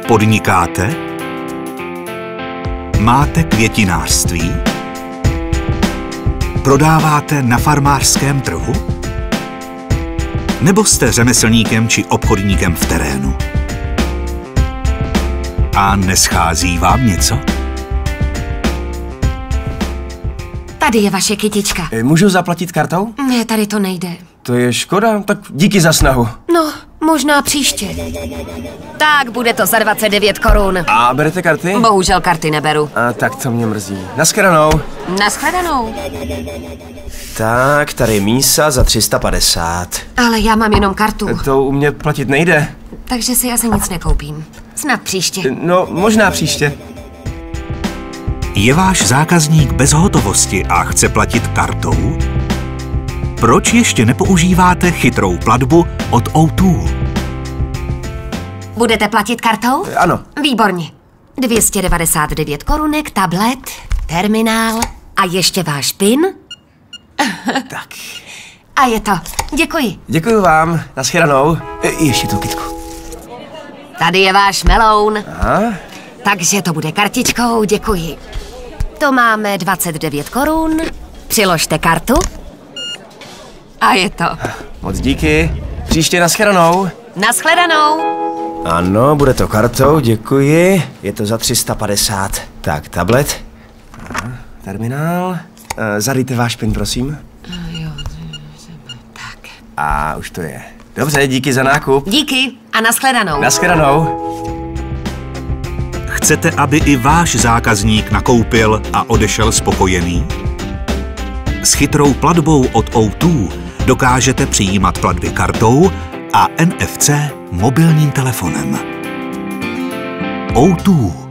Podnikáte? Máte květinářství? Prodáváte na farmářském trhu? Nebo jste řemeslníkem či obchodníkem v terénu? A neschází vám něco? Tady je vaše kytička. Můžu zaplatit kartou? Ne, tady to nejde. To je škoda, tak díky za snahu. No, možná příště. Tak, bude to za 29 korun. A berete karty? Bohužel karty neberu. A tak to mě mrzí. Naschledanou. Naschledanou. Tak, tady mísa za 350. Ale já mám jenom kartu, To u mě platit nejde. takže si asi nic nekoupím. Snad příště. No, možná příště. Je váš zákazník bez hotovosti a chce platit kartou? Proč ještě nepoužíváte chytrou platbu od O2? Budete platit kartou? Ano. Výborně. 299 korunek, tablet, terminál a ještě váš PIN? Tak. A je to. Děkuji. Děkuji vám. Naschledanou. Ještě tu kytku. Tady je váš meloun. Aha. Takže to bude kartičkou, děkuji. To máme 29 korun. Přiložte kartu. A je to. Moc díky. Příště naschledanou. Naschledanou. Ano, bude to kartou, děkuji. Je to za 350. Tak, tablet. Aha, terminál. Zadejte váš PIN, prosím. Jo, tak. A už to je. Dobře, díky za nákup. Díky a naschledanou. Naschledanou. Chcete, aby i váš zákazník nakoupil a odešel spokojený? S chytrou platbou od O2 dokážete přijímat platby kartou a NFC mobilním telefonem. O2.